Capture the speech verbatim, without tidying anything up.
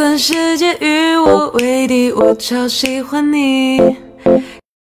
算世界与我为敌，我超喜欢你。